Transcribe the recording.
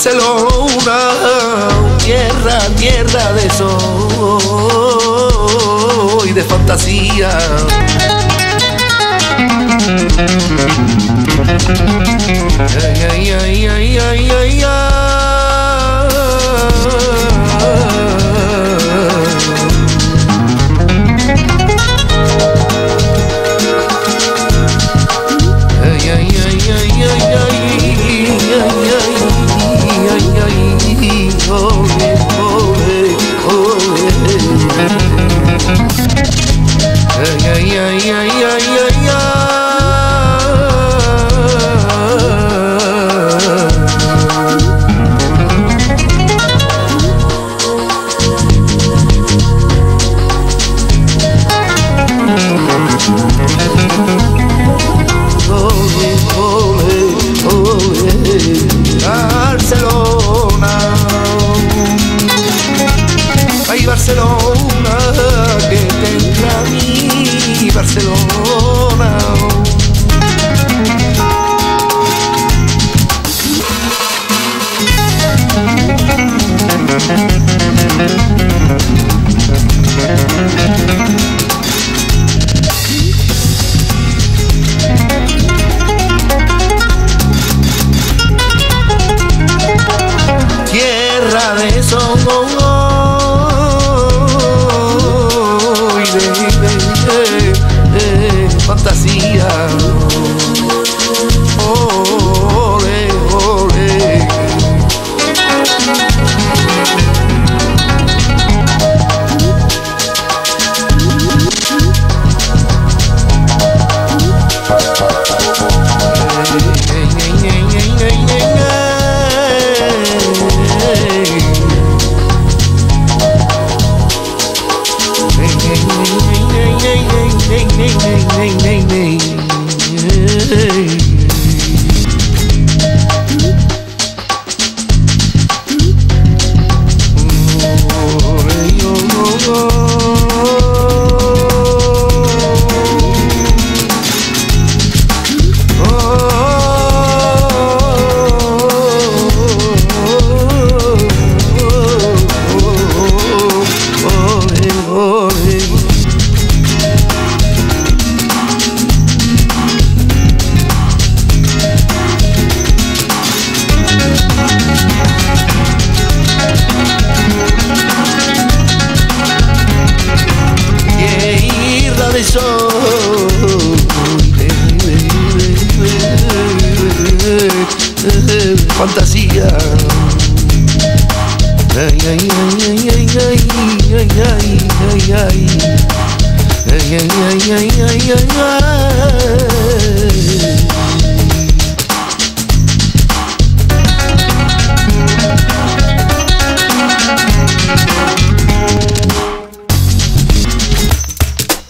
Barcelona, tierra, tierra de sol y de fantasía. Ay, ay, ay, ay, ay, ay, Barcelona, ay Barcelona, que tendrá mi Barcelona. Tierra de sol y de fantasía. Ole, ole. Fantasía. Ay, ay, ay, ay, ay, ay, ay, ay, ay, ay, ay, ay, ay, ay, ay, ay, ay.